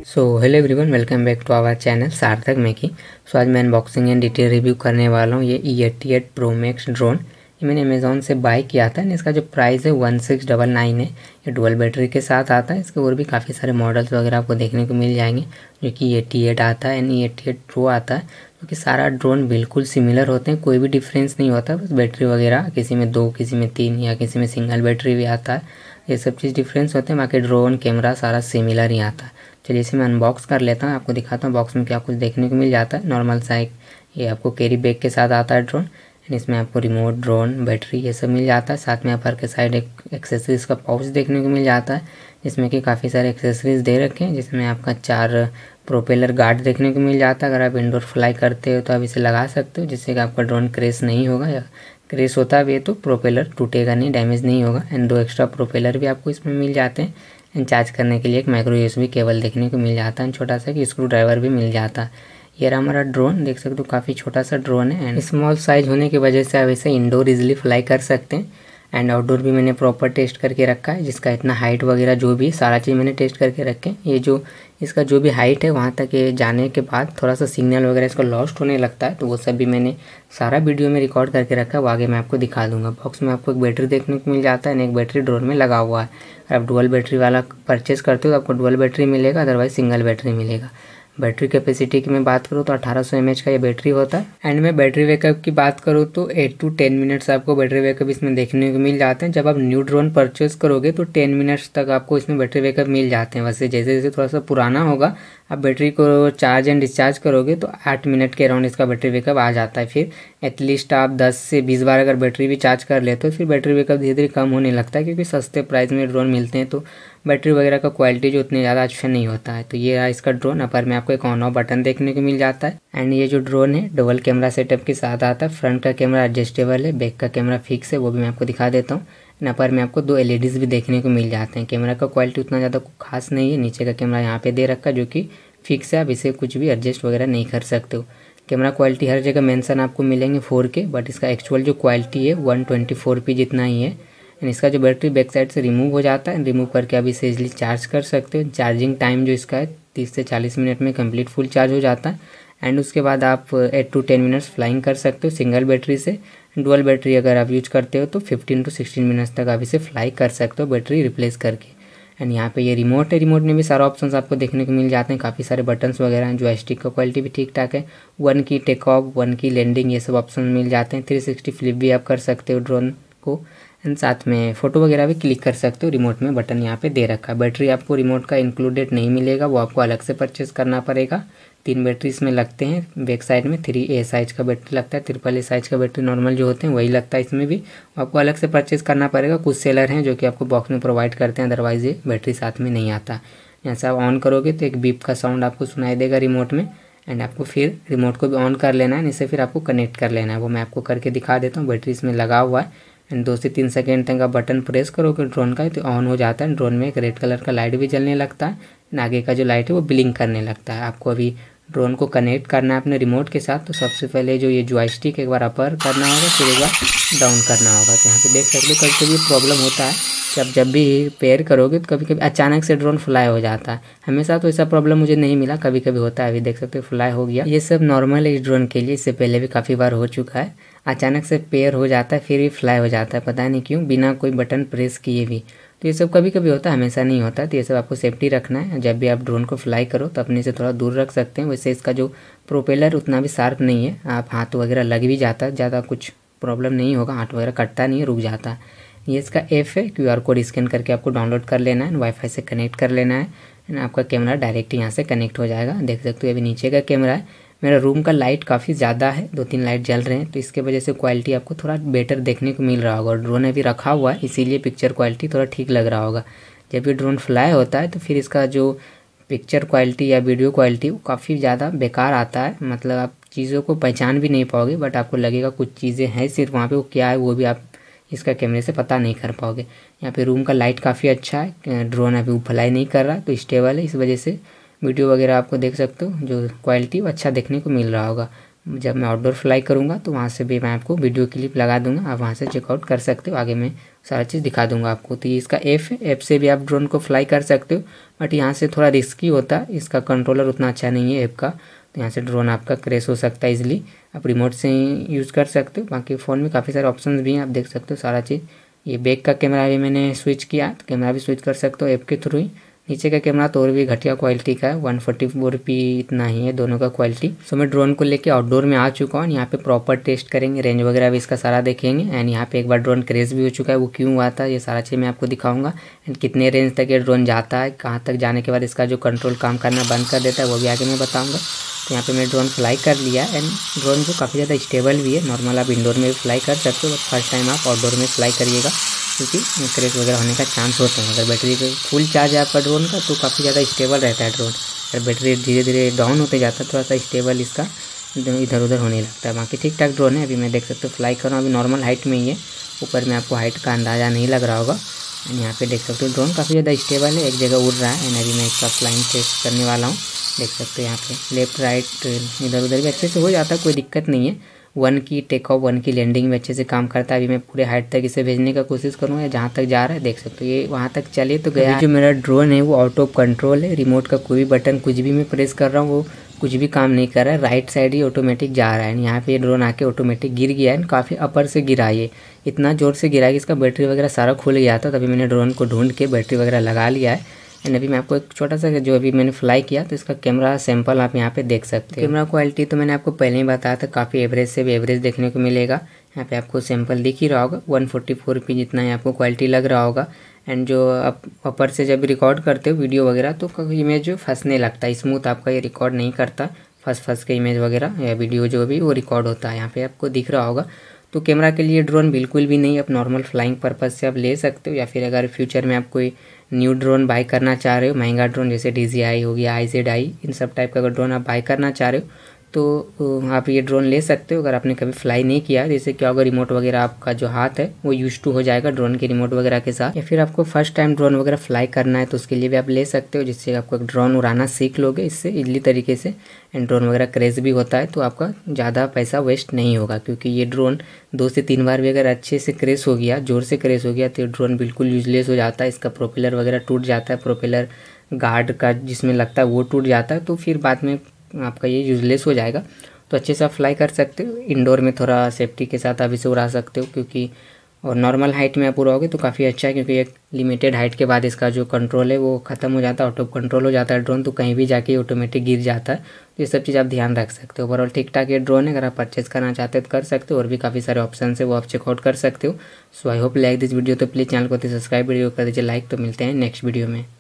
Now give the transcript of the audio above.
So hello everyone, welcome back to our channel Sarthak Meki. सो आज मैं unboxing and detail review करने वाला हूँ ये E88 Pro Max ड्रोन। ये मैंने अमेज़ॉन से बाय किया था। इसका जो प्राइस है 1699 है। ये डुअल बैटरी के साथ आता है। इसके और भी काफ़ी सारे मॉडल्स वगैरह आपको देखने को मिल जाएंगे, जो कि E88 आता है एंड E88 Pro आता है। क्योंकि सारा ड्रोन बिल्कुल सिमिलर होते हैं, कोई भी डिफरेंस नहीं होता। बस बैटरी वगैरह किसी में 2, किसी में 3 या किसी में सिंगल बैटरी भी आता है। ये सब चीज़ डिफरेंस होते हैं, बाकी ड्रोन कैमरा सारा सिमिलर ही आता है। चलिए इसे मैं अनबॉक्स कर लेता हूँ, आपको दिखाता हूँ बॉक्स में क्या कुछ देखने को मिल जाता है। नॉर्मल सा एक ये आपको कैरी बैग के साथ आता है ड्रोन, एंड इसमें आपको रिमोट, ड्रोन, बैटरी ये सब मिल जाता है। साथ में अपर के साइड एक एक्सेसरीज का पाउच देखने को मिल जाता है, जिसमें कि काफ़ी सारे एक्सेसरीज दे रखे हैं। जिसमें आपका 4 प्रोपेलर गार्ड देखने को मिल जाता है। अगर आप इंडोर फ्लाई करते हो तो आप इसे लगा सकते हो, जिससे कि आपका ड्रोन क्रैश नहीं होगा, या क्रैश होता भी है तो प्रोपेलर टूटेगा नहीं, डैमेज नहीं होगा। एंड 2 एक्स्ट्रा प्रोपेलर भी आपको इसमें मिल जाते हैं। एंड चार्ज करने के लिए एक माइक्रो USB केबल देखने को मिल जाता है। छोटा सा कि स्क्रू ड्राइवर भी मिल जाता है। ये रहा हमारा ड्रोन, देख सकते हो काफ़ी छोटा सा ड्रोन है। एंड स्मॉल साइज होने की वजह से आप इसे इंडोर इजीली फ्लाई कर सकते हैं। एंड आउटडोर भी मैंने प्रॉपर टेस्ट करके रखा है, जिसका इतना हाइट वगैरह जो भी सारा चीज़ मैंने टेस्ट करके रखे हैं। ये जो इसका जो भी हाइट है वहाँ तक ये जाने के बाद थोड़ा सा सिग्नल वगैरह इसका लॉस्ट होने लगता है, तो वो सब भी मैंने सारा वीडियो में रिकॉर्ड करके रखा है। वो आगे मैं आपको दिखा दूंगा। बॉक्स में आपको एक बैटरी देखने को मिल जाता है, एक बैटरी ड्रोन में लगा हुआ है। अगर आप डुअल बैटरी वाला परचेस करते हो तो आपको डुअल बैटरी मिलेगा, अदरवाइज सिंगल बैटरी मिलेगा। बैटरी कैपेसिटी की मैं बात करूँ तो 1800 mAh का ये बैटरी होता है। एंड मैं बैटरी बैकअप की बात करूँ तो 8 to 10 मिनट्स आपको बैटरी बैकअप इसमें देखने को मिल जाते हैं। जब आप न्यू ड्रोन परचेस करोगे तो 10 मिनट्स तक आपको इसमें बैटरी बैकअप मिल जाते हैं। वैसे जैसे जैसे थोड़ा सा पुराना होगा, आप बैटरी को चार्ज एंड डिस्चार्ज करोगे तो 8 मिनट के अराउंड इसका बैटरी बैकअप आ जाता है। फिर एटलीस्ट आप 10 से 20 बार अगर बैटरी भी चार्ज कर लेते हो तो फिर बैटरी बैकअप धीरे धीरे कम होने लगता है, क्योंकि सस्ते प्राइस में ड्रोन मिलते हैं तो बैटरी वगैरह का क्वालिटी जो उतनी ज़्यादा अच्छा नहीं होता है। तो ये रहा इसका ड्रोन। अपर में आपको एक ऑन ऑफ बटन देखने को मिल जाता है। एंड ये जो ड्रोन है डबल कैमरा सेटअप के साथ आता है। फ्रंट का कैमरा एडजस्टेबल है, बैक का कैमरा फिक्स है, वो भी मैं आपको दिखा देता हूँ। एंड अपर में आपको 2 LEDs भी देखने को मिल जाते हैं। कैमरा का क्वालिटी उतना ज़्यादा खास नहीं है। नीचे का कैमरा यहाँ पे दे रखा है, जो कि फिक्स है, आप इसे कुछ भी एडजस्ट वगैरह नहीं कर सकते हो। कैमरा क्वालिटी हर जगह मेंशन आपको मिलेंगे 4K, बट इसका एक्चुअल जो क्वालिटी है 124p जितना ही है। एंड इसका जो बैटरी बैक साइड से रिमूव हो जाता है, रिमूव करके आप इसे इजीली चार्ज कर सकते हो। चार्जिंग टाइम जो इसका है 30 से 40 मिनट में कंप्लीट फुल चार्ज हो जाता है। एंड उसके बाद आप 8 to 10 मिनट्स फ्लाइंग कर सकते हो सिंगल बैटरी से। डुअल बैटरी अगर आप यूज करते हो तो 15 to 16 मिनट्स तक आप इसे फ्लाई कर सकते हो बैटरी रिप्लेस करके। एंड यहाँ पे ये रिमोट है, रिमोट में भी सारे ऑप्शंस आपको देखने को मिल जाते हैं। काफ़ी सारे बटन्स वगैरह हैं। जॉयस्टिक का क्वालिटी भी ठीक ठाक है। 1 की टेक ऑफ, 1 की लैंडिंग, ये सब ऑप्शन मिल जाते हैं। 360 फ्लिप भी आप कर सकते हो ड्रोन को। एंड साथ में फ़ोटो वगैरह भी क्लिक कर सकते हो। रिमोट में बटन यहाँ पे दे रखा है। बैटरी आपको रिमोट का इंक्लूडेड नहीं मिलेगा, वो आपको अलग से परचेस करना पड़ेगा। 3 बैटरी इसमें लगते हैं। बैक साइड में 3A साइज का बैटरी लगता है, AAA साइज का बैटरी नॉर्मल जो होते हैं वही लगता है। इसमें भी आपको अलग से परचेस करना पड़ेगा। कुछ सेलर हैं जो कि आपको बॉक्स में प्रोवाइड करते हैं, अदरवाइज ये बैटरी साथ में नहीं आता। यहाँ से आप ऑन करोगे तो एक बीप का साउंड आपको सुनाई देगा रिमोट में। एंड आपको फिर रिमोट को भी ऑन कर लेना है, इसे फिर आपको कनेक्ट कर लेना है। वो मैं आपको करके दिखा देता हूँ। बैटरी इसमें लगा हुआ है। एंड 2 से 3 सेकेंड तक आप बटन प्रेस करोगे ड्रोन का तो ऑन हो जाता है। ड्रोन में एक रेड कलर का लाइट भी जलने लगता है। आगे का जो लाइट है वो ब्लिंक करने लगता है। आपको अभी ड्रोन को कनेक्ट करना है अपने रिमोट के साथ, तो सबसे पहले जो ये जॉयस्टिक एक बार अपर करना होगा, फिर एक बार डाउन करना होगा। तो यहाँ पे देख सकते हो कभी कभी प्रॉब्लम होता है कि आप जब भी पेयर करोगे तो कभी कभी अचानक से ड्रोन फ्लाई हो जाता है। हमेशा तो ऐसा प्रॉब्लम मुझे नहीं मिला, कभी कभी होता है। अभी देख सकते हो फ्लाई हो गया। ये सब नॉर्मल है इस ड्रोन के लिए, इससे पहले भी काफ़ी बार हो चुका है। अचानक से पेयर हो जाता है फिर भी फ्लाई हो जाता है, पता नहीं क्यों, बिना कोई बटन प्रेस किए भी। तो ये सब कभी कभी होता है, हमेशा नहीं होता। तो ये सब आपको सेफ्टी रखना है। जब भी आप ड्रोन को फ्लाई करो तो अपने से थोड़ा दूर रख सकते हैं। वैसे इसका जो प्रोपेलर उतना भी शार्प नहीं है, आप हाथ वगैरह लग भी जाता है, ज़्यादा कुछ प्रॉब्लम नहीं होगा, हाथ वगैरह कटता नहीं है, रुक जाता है। ये इसका ऐप है, QR कोड स्कैन करके आपको डाउनलोड कर लेना है, वाईफाई से कनेक्ट कर लेना है। एंड आपका कैमरा डायरेक्ट यहाँ से कनेक्ट हो जाएगा। देख सकते हो अभी नीचे का कैमरा है। मेरा रूम का लाइट काफ़ी ज़्यादा है, 2-3 लाइट जल रहे हैं, तो इसके वजह से क्वालिटी आपको थोड़ा बेटर देखने को मिल रहा होगा। और ड्रोन अभी रखा हुआ है इसीलिए पिक्चर क्वालिटी थोड़ा ठीक लग रहा होगा। जब ये ड्रोन फ्लाई होता है तो फिर इसका जो पिक्चर क्वालिटी या वीडियो क्वालिटी वो काफ़ी ज़्यादा बेकार आता है। मतलब आप चीज़ों को पहचान भी नहीं पाओगे, बट आपको लगेगा कुछ चीज़ें हैं सिर्फ वहाँ पे, वो क्या है वो भी आप इसका कैमरे से पता नहीं कर पाओगे। यहाँ पे रूम का लाइट काफ़ी अच्छा है। ड्रोन अभी फ्लाई नहीं कर रहा तो स्टेबल है, इस वजह से वीडियो वगैरह आपको देख सकते हो जो क्वालिटी वो अच्छा देखने को मिल रहा होगा। जब मैं आउटडोर फ्लाई करूँगा तो वहाँ से भी मैं आपको वीडियो क्लिप लगा दूँगा, आप वहाँ से चेकआउट कर सकते हो। आगे मैं सारा चीज़ दिखा दूँगा आपको। तो ये इसका ऐप है, ऐप से भी आप ड्रोन को फ्लाई कर सकते हो, बट यहाँ से थोड़ा रिस्की होता है, इसका कंट्रोलर उतना अच्छा नहीं है ऐप का, तो यहाँ से ड्रोन आपका क्रैश हो सकता है इजीली। आप रिमोट से ही यूज़ कर सकते हो। बाकी फ़ोन में काफ़ी सारे ऑप्शंस भी हैं, आप देख सकते हो सारा चीज़। ये बैक का कैमरा भी मैंने स्विच किया, तो कैमरा भी स्विच कर सकते हो ऐप के थ्रू ही। नीचे का कैमरा तो और भी घटिया क्वालिटी का है, 144p इतना ही है दोनों का क्वालिटी। सो मैं ड्रोन को लेके आउटडोर में आ चुका हूँ। यहाँ पे प्रॉपर टेस्ट करेंगे, रेंज वगैरह भी इसका सारा देखेंगे। एंड यहाँ पे एक बार ड्रोन क्रैश भी हो चुका है, वो क्यों हुआ था ये सारा चीज़ मैं आपको दिखाऊंगा। एंड कितने रेंज तक ये ड्रोन जाता है, कहाँ तक जाने के बाद इसका जो कंट्रोल काम करना बंद कर देता है वो भी आगे मैं बताऊँगा। तो यहाँ पे मैं ड्रोन फ्लाई कर लिया एंड ड्रोन जो काफ़ी ज़्यादा स्टेबल भी है। नॉर्मल आप इंडोर में भी फ्लाई कर सकते हो, बट फर्स्ट टाइम आप आउटडोर में फ्लाई करिएगा, क्योंकि क्रैश वगैरह होने का चांस होते हैं। अगर बैटरी फुल चार्ज है आपका ड्रोन का तो काफ़ी ज़्यादा स्टेबल रहता है ड्रोन। अगर बैटरी धीरे धीरे डाउन होते जाता है थोड़ा सा स्टेबल इसका इधर उधर होने लगता है। बाकी ठीक ठाक ड्रोन है। अभी मैं देख सकते हो फ्लाई कर रहा हूँ, अभी नॉर्मल हाइट में ही है, ऊपर में आपको हाइट का अंदाज़ा नहीं लग रहा होगा। एंड यहाँ पे देख सकते हो ड्रोन काफ़ी ज़्यादा स्टेबल है, एक जगह उड़ रहा है। एंड अभी मैं इसका फ्लाइंग टेस्ट करने वाला हूँ। देख सकते हो यहाँ पे लेफ्ट राइट इधर उधर भी अच्छे से हो जाता है, कोई दिक्कत नहीं है। 1 की टेक ऑफ 1 की लैंडिंग में अच्छे से काम करता है। अभी मैं पूरे हाइट तक इसे भेजने का कोशिश करूँगा, जहाँ तक जा रहा है देख सकते हो ये वहाँ तक चले तो गया। जो मेरा ड्रोन है वो आउट ऑफ कंट्रोल है, रिमोट का कोई भी बटन कुछ भी मैं प्रेस कर रहा हूँ वो कुछ भी काम नहीं कर रहा है, राइट साइड ही ऑटोमेटिक जा रहा है। यहाँ पे ये ड्रोन आके ऑटोमेटिक गिर गया है, काफ़ी अपर से गिरा, ये इतना ज़ोर से गिरा कि इसका बैटरी वगैरह सारा खुल गया था। तभी मैंने ड्रोन को ढूंढ के बैटरी वगैरह लगा लिया है। एंड अभी मैं आपको एक छोटा सा जो अभी मैंने फ्लाई किया तो इसका कैमरा सैंपल आप यहाँ पे देख सकते हो। कैमरा क्वालिटी तो मैंने आपको पहले ही बताया था, काफ़ी एवरेज से भी एवरेज देखने को मिलेगा। यहाँ पे आपको सैंपल दिख ही रहा होगा, 144p जितना ही आपको क्वालिटी लग रहा होगा। एंड जो आप अपर से जब रिकॉर्ड करते हो वीडियो वगैरह तो इमेज जो फंसने लगता है, स्मूथ आपका ये रिकॉर्ड नहीं करता, फंस के इमेज वगैरह या वीडियो जो भी वो रिकॉर्ड होता है। यहाँ पे आपको दिख रहा होगा। तो कैमरा के लिए ड्रोन बिल्कुल भी नहीं, आप नॉर्मल फ्लाइंग पर्पज़ से आप ले सकते हो, या फिर अगर फ्यूचर में आप कोई न्यू ड्रोन बाय करना चाह रहे हो, महंगा ड्रोन जैसे DJI हो गया, IZI, इन सब टाइप का अगर ड्रोन आप बाय करना चाह रहे हो तो आप ये ड्रोन ले सकते हो। अगर आपने कभी फ्लाई नहीं किया, जैसे क्या होगा रिमोट वगैरह आपका जो हाथ है वो यूज टू हो जाएगा ड्रोन के रिमोट वगैरह के साथ, या फिर आपको फर्स्ट टाइम ड्रोन वगैरह फ्लाई करना है तो उसके लिए भी आप ले सकते हो, जिससे आपको एक ड्रोन उड़ाना सीख लोगे इससे इजली तरीके से। एंड ड्रोन वगैरह क्रैश भी होता है तो आपका ज़्यादा पैसा वेस्ट नहीं होगा, क्योंकि ये ड्रोन 2 से 3 बार भी अगर अच्छे से क्रैश हो गया, ज़ोर से क्रैश हो गया तो ये ड्रोन बिल्कुल यूजलेस हो जाता है। इसका प्रोपेलर वगैरह टूट जाता है, प्रोपेलर गार्ड का जिसमें लगता है वो टूट जाता है, तो फिर बाद में आपका ये यूजलेस हो जाएगा। तो अच्छे से आप फ्लाई कर सकते हो, इंडोर में थोड़ा सेफ्टी के साथ आप इसे उड़ा सकते हो, क्योंकि और नॉर्मल हाइट में आप उड़ाओगे तो काफ़ी अच्छा है, क्योंकि एक लिमिटेड हाइट के बाद इसका जो कंट्रोल है वो ख़त्म हो जाता है, आउट ऑफ कंट्रोल हो जाता है ड्रोन, तो कहीं भी जाके ऑटोमेटिक गिर जाता है। तो ये सब चीज़ आप ध्यान रख सकते हो। ओवरऑल ठीक ठाक ये ड्रोन है, अगर आप परचेज करना चाहते हो तो कर सकते हो, और भी काफ़ी सारे ऑप्शन है वो आप चेकआउट कर सकते हो। So I hope like this video, तो प्लीज़ चैनल को सब्सक्राइब वीडियो कर दीजिए लाइक। तो मिलते हैं नेक्स्ट वीडियो में।